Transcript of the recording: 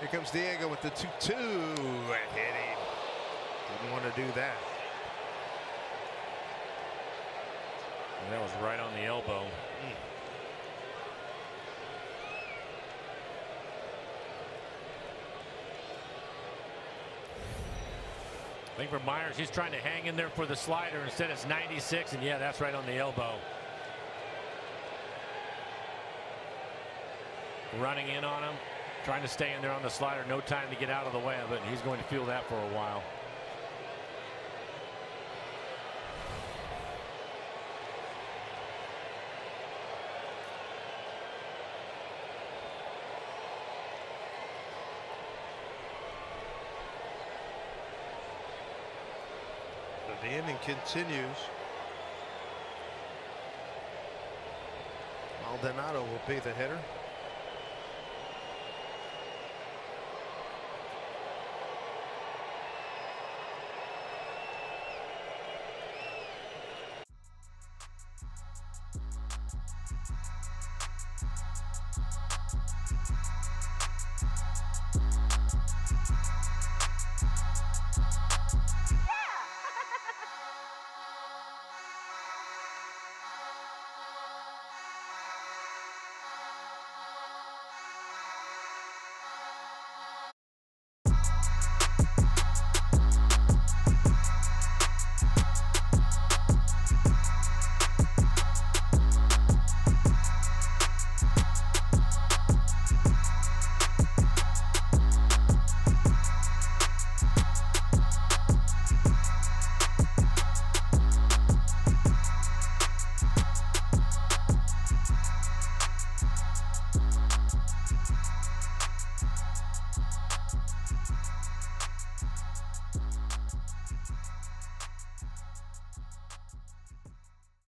Here comes Diego with the 2-2 and hit him. Didn't want to do that. And that was right on the elbow. I think for Meyers, he's trying to hang in there for the slider. Instead, it's 96, and yeah, that's right on the elbow. Running in on him, trying to stay in there on the slider. No time to get out of the way of it, and he's going to feel that for a while. The inning continues. Maldonado will be the hitter.